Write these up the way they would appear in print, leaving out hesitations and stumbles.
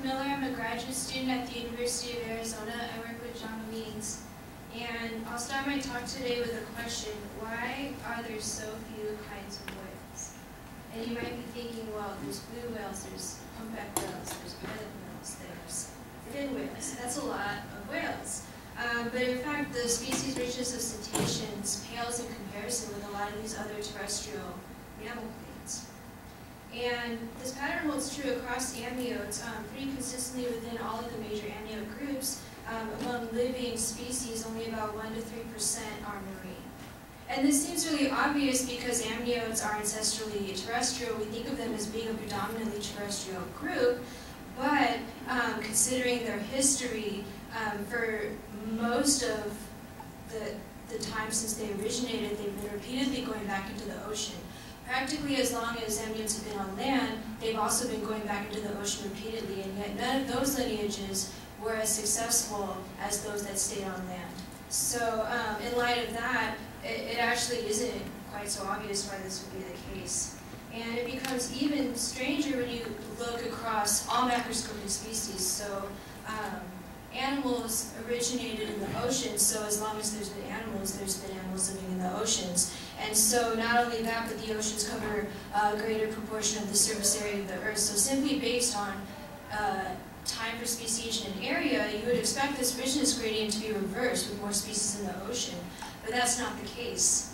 Miller. I'm a graduate student at the University of Arizona. I work with John Weens. And I'll start my talk today with a question. Why are there so few kinds of whales? And you might be thinking, well, there's blue whales, there's humpback whales, there's pilot whales, there's fin whales. That's a lot of whales. But in fact, the species richness of cetaceans pales in comparison with a lot of these other terrestrial mammal clades. And this pattern holds true across amniotes pretty consistently within all of the major amniote groups. Among living species, only about 1 to 3% are marine. And this seems really obvious because amniotes are ancestrally terrestrial. We think of them as being a predominantly terrestrial group, but considering their history, for most of the time since they originated, they've been repeatedly going back into the ocean. Practically as long as amniotes have been on land, they've also been going back into the ocean repeatedly, and yet none of those lineages were as successful as those that stayed on land. So in light of that, it actually isn't quite so obvious why this would be the case. And it becomes even stranger when you look across all macroscopic species. So animals originated in the oceans, so as long as there's been animals living in the oceans. And so not only that, but the oceans cover a greater proportion of the surface area of the Earth. So simply based on time for speciation and area, you would expect this richness gradient to be reversed with more species in the ocean, but that's not the case.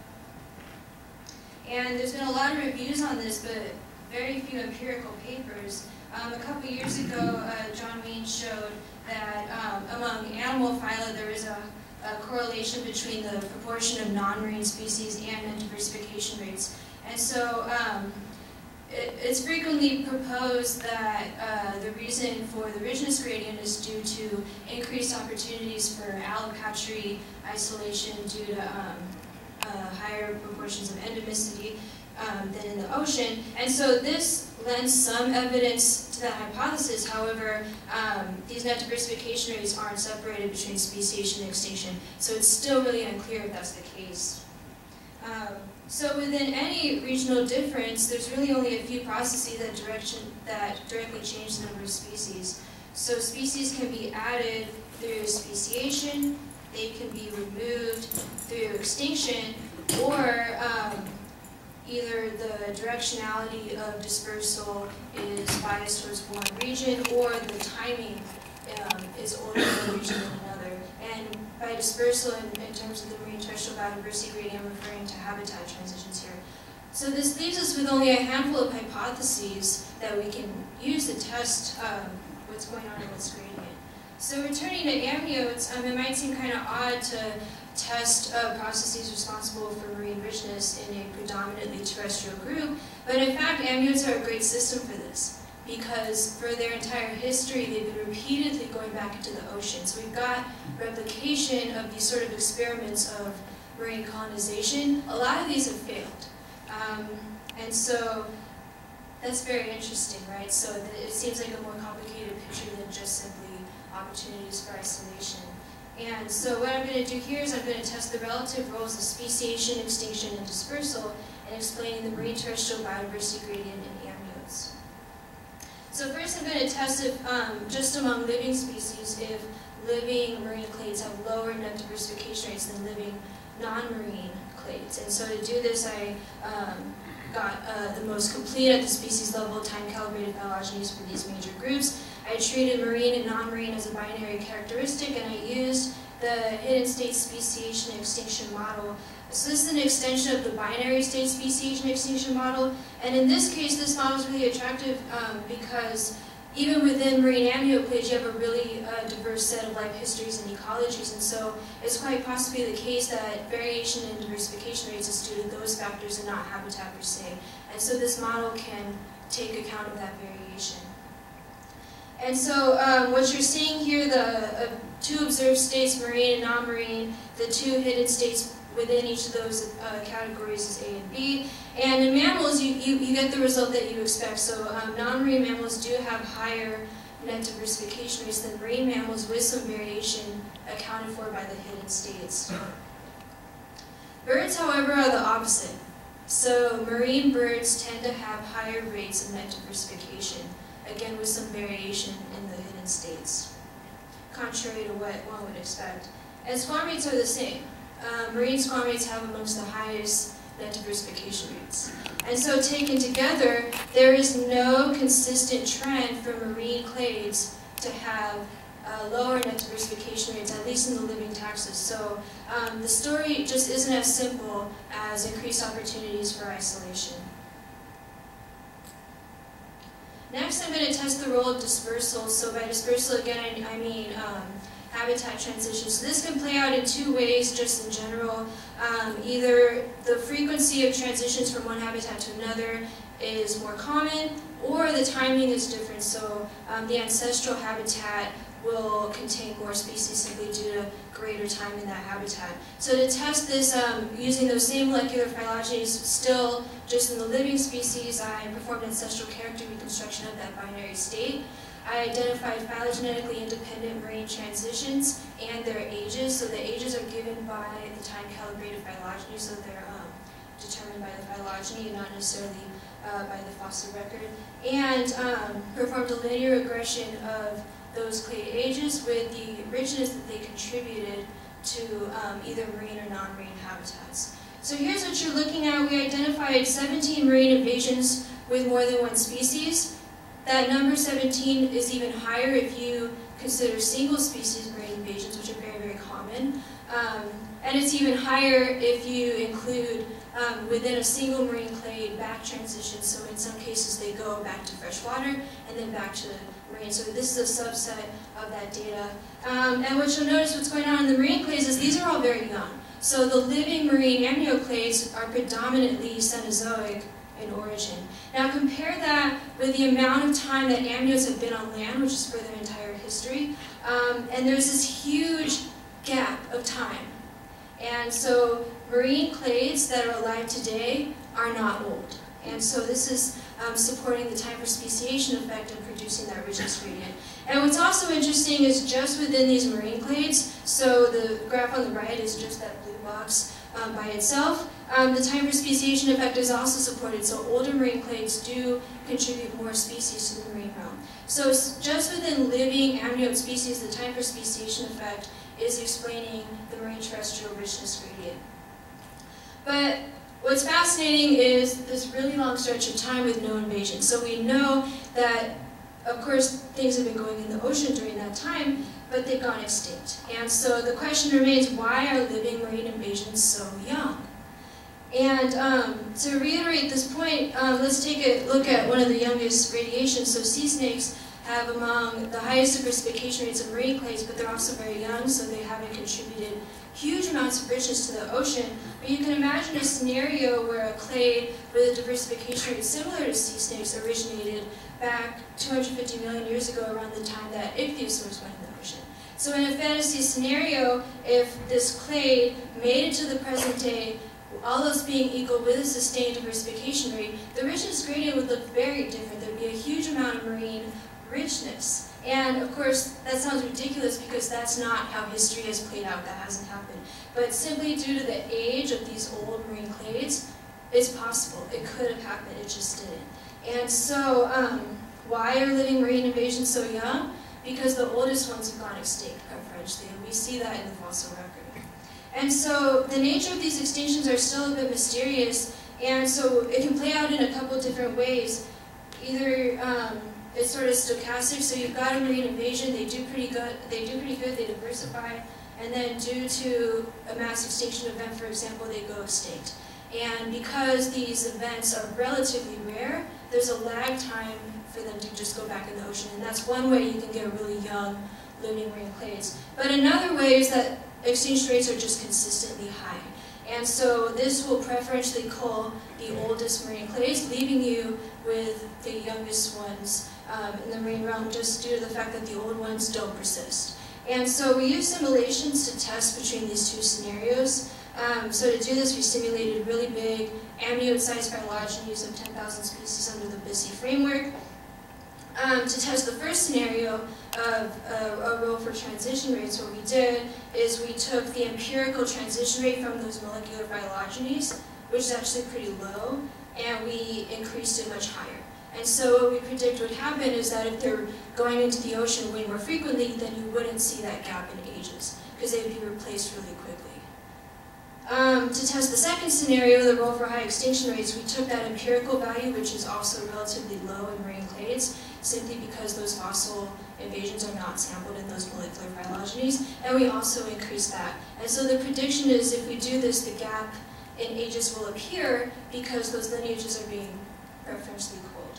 And there's been a lot of reviews on this, but very few empirical papers. A couple years ago, John Weens showed that among animal phyla there is a correlation between the proportion of non-marine species and net diversification rates. And so it's frequently proposed that the reason for the richness gradient is due to increased opportunities for allopatry isolation due to higher proportions of endemicity than in the ocean. And so this lends some evidence to that hypothesis. However, these net diversification rates aren't separated between speciation and extinction, so it's still really unclear if that's the case. So within any regional difference, there's really only a few processes that directly change the number of species. So species can be added through speciation, they can be removed through extinction, or either the directionality of dispersal is biased towards one region, or the timing is older in one region than another. And by dispersal, in terms of the marine terrestrial biodiversity gradient, I'm referring to habitat transitions here. So this leaves us with only a handful of hypotheses that we can use to test what's going on in this gradient. So returning to amniotes, it might seem kind of odd to test processes responsible for marine richness in a predominantly terrestrial group, but in fact amniotes are a great system for this, because for their entire history they've been repeatedly going back into the ocean. So we've got replication of these sort of experiments of marine colonization. A lot of these have failed. And so that's very interesting, right? So it seems like a more complicated picture than just simply opportunities for isolation. And so what I'm going to do here is I'm going to test the relative roles of speciation, extinction, and dispersal in explaining the marine terrestrial biodiversity gradient in amniotes. So first I'm going to test if, just among living species, if living marine clades have lower net diversification rates than living non-marine clades. And so to do this, I got the most complete at the species level time-calibrated phylogenies for these major groups. I treated marine and non-marine as a binary characteristic, and I used the hidden state speciation and extinction model. So this is an extension of the binary state speciation and extinction model, and in this case this model is really attractive because even within marine amniote clades you have a really diverse set of life histories and ecologies, and so it's quite possibly the case that variation in diversification rates is due to those factors and not habitat per se. And so this model can take account of that variation. And so what you're seeing here, the two observed states, marine and non-marine, the two hidden states within each of those categories is A and B. And in mammals, you get the result that you expect. So non-marine mammals do have higher net diversification rates than marine mammals, with some variation accounted for by the hidden states. Birds, however, are the opposite. So marine birds tend to have higher rates of net diversification. again with some variation in the hidden states, contrary to what one would expect. And spawn rates are the same. Marine spawn rates have amongst the highest net diversification rates. And so taken together, there is no consistent trend for marine clades to have lower net diversification rates, at least in the living taxus. So the story just isn't as simple as increased opportunities for isolation. Next, I'm going to test the role of dispersal. So by dispersal, again, I mean habitat transition. So this can play out in two ways, just in general. Either the frequency of transitions from one habitat to another is more common, or the timing is different. So the ancestral habitat will contain more species simply due to greater time in that habitat. So to test this using those same molecular phylogenies, still just in the living species, I performed ancestral character reconstruction of that binary state. I identified phylogenetically independent marine transitions and their ages. So the ages are given by the time-calibrated phylogeny, so they're determined by the phylogeny and not necessarily by the fossil record. And performed a linear regression of those clade ages with the richness that they contributed to either marine or non-marine habitats. So here's what you're looking at. We identified 17 marine invasions with more than one species. That number 17 is even higher if you consider single species marine invasions, which are very, very common. And it's even higher if you include within a single marine clade back transitions. So in some cases they go back to freshwater and then back to marine. So this is a subset of that data. And what you'll notice what's going on in the marine clades is these are all very young. So the living marine amnioclades are predominantly Cenozoic in origin. Now compare that with the amount of time that amniotes have been on land, which is for their entire history, and there's this huge gap of time. And so marine clades that are alive today are not old. And so this is supporting the time for speciation effect and producing that richness gradient. And what's also interesting is just within these marine clades, so the graph on the right is just that blue box by itself, the time for speciation effect is also supported. So older marine clades do contribute more species to the marine realm. So just within living amniote species, the time for speciation effect is explaining the marine terrestrial richness gradient. But what's fascinating is this really long stretch of time with no invasion. So we know that, of course, things have been going in the ocean during that time, but they've gone extinct. And so the question remains, why are living marine invasions so young? And to reiterate this point, let's take a look at one of the youngest radiations. So sea snakes have among the highest diversification rates of marine clades, but they're also very young, so they haven't contributed huge amounts of richness to the ocean. But you can imagine a scenario where a clade with a diversification rate similar to sea snakes originated back 250 million years ago around the time that ichthyosaurs went in the ocean. So in a fantasy scenario, if this clade made it to the present day, all else being equal with a sustained diversification rate, the richness gradient would look very different. There would be a huge amount of marine richness. And of course, that sounds ridiculous because that's not how history has played out. That hasn't happened. But simply due to the age of these old marine clades, it's possible. It could have happened. It just didn't. And so, why are living marine invasions so young? Because the oldest ones have gone extinct preferentially, and we see that in the fossil record. And so the nature of these extinctions are still a bit mysterious, and so it can play out in a couple different ways. Either it's sort of stochastic, so you've got a marine invasion, they do pretty good, they diversify, and then due to a mass extinction event, for example, they go extinct. And because these events are relatively rare, there's a lag time for them to just go back in the ocean, and that's one way you can get really young living marine clades. But another way is that extinction rates are just consistently high. And so this will preferentially cull the oldest marine clades, leaving you with the youngest ones in the marine realm just due to the fact that the old ones don't persist. And so we use simulations to test between these two scenarios. So to do this, we simulated really big amniote-sized phylogenies of 10,000 species under the BISSE framework. To test the first scenario of a role for transition rates, what we did is we took the empirical transition rate from those molecular phylogenies, which is actually pretty low, and we increased it much higher. And so what we predict would happen is that if they're going into the ocean way more frequently, then you wouldn't see that gap in ages, because they would be replaced really quickly. To test the second scenario, the role for high extinction rates, we took that empirical value, which is also relatively low in marine clades, simply because those fossil invasions are not sampled in those molecular phylogenies, and we also increased that. And so the prediction is if we do this, the gap in ages will appear because those lineages are being preferentially cooled.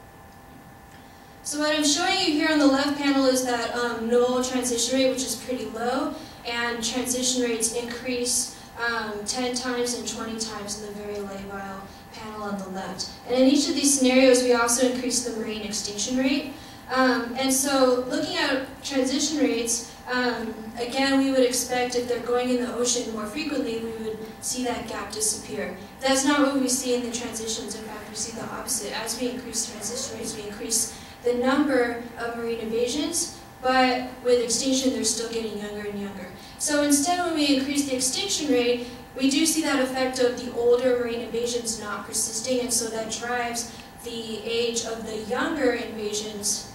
So what I'm showing you here on the left panel is that null transition rate, which is pretty low, and transition rates increase 10 times and 20 times in the very labile panel on the left. And in each of these scenarios, we also increase the marine extinction rate. And so looking at transition rates, again, we would expect if they're going in the ocean more frequently, we would see that gap disappear. That's not what we see in the transitions. In fact, we see the opposite. As we increase transition rates, we increase the number of marine invasions, but with extinction, they're still getting younger and younger. So instead, when we increase the extinction rate, we do see that effect of the older marine invasions not persisting, and so that drives the age of the younger invasions,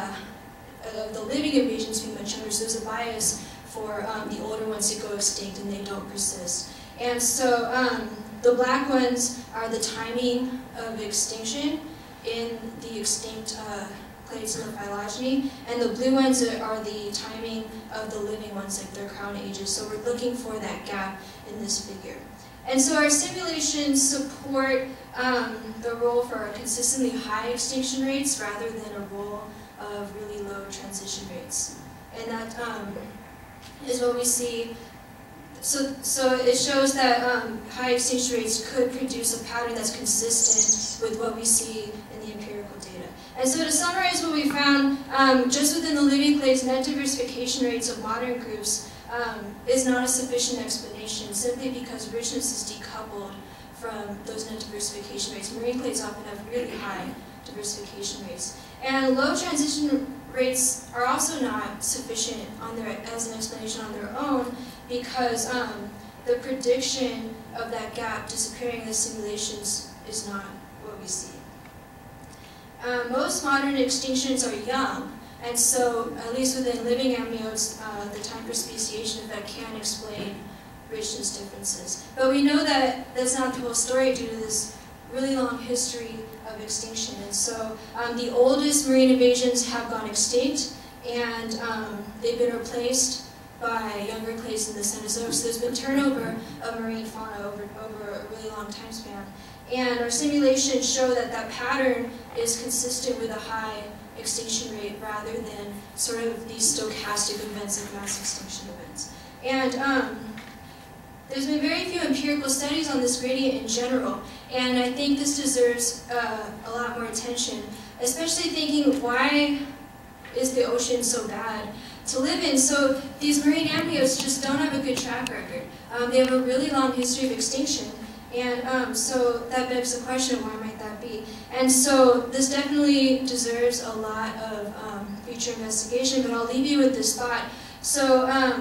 of the living invasions to be much younger. So there's a bias for the older ones to go extinct and they don't persist. And so the black ones are the timing of extinction in the extinct clades in the phylogeny, and the blue ones are the timing of the living ones, like their crown ages. So we're looking for that gap in this figure. And so our simulations support the role for consistently high extinction rates rather than a role of really low transition rates. And that is what we see. So it shows that high extinction rates could produce a pattern that's consistent with what we see in the empirical data. And so to summarize what we found, just within the living clades, net diversification rates of modern groups is not a sufficient explanation, simply because richness is decoupled from those net diversification rates. Marine clades often have really high diversification rates. And low transition rates are also not sufficient as an explanation on their own, because the prediction of that gap disappearing in the simulations is not what we see. Most modern extinctions are young, and so, at least within living amniotes, the time for speciation effect can explain richness differences. But we know that that's not the whole story due to this really long history of extinction. And so the oldest marine invasions have gone extinct, and they've been replaced by younger clades in the Cenozoic. So there's been turnover of marine fauna over a really long time span. And our simulations show that that pattern is consistent with a high extinction rate rather than sort of these stochastic events of mass extinction events. And there's been very few empirical studies on this gradient in general, and I think this deserves a lot more attention, especially thinking, why is the ocean so bad to live in? So these marine amniotes just don't have a good track record. They have a really long history of extinction, and so that begs the question, why might that be? And so this definitely deserves a lot of future investigation, but I'll leave you with this thought. So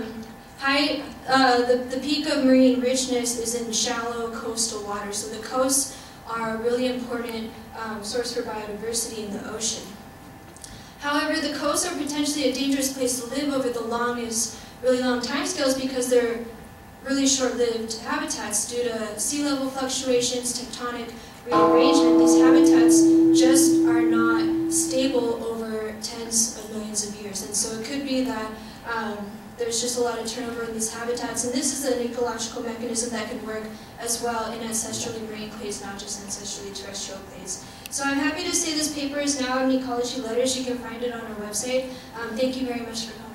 the peak of marine richness is in shallow coastal water. So the coasts are a really important source for biodiversity in the ocean. However, the coasts are potentially a dangerous place to live over the really long timescales, because they're really short-lived habitats due to sea level fluctuations, tectonic rearrangement. These habitats just are not stable over tens of millions of years. And so it could be that there's just a lot of turnover in these habitats, and this is an ecological mechanism that can work as well in ancestrally marine clades, not just ancestrally terrestrial clades. So I'm happy to say this paper is now in Ecology Letters. You can find it on our website. Thank you very much for coming.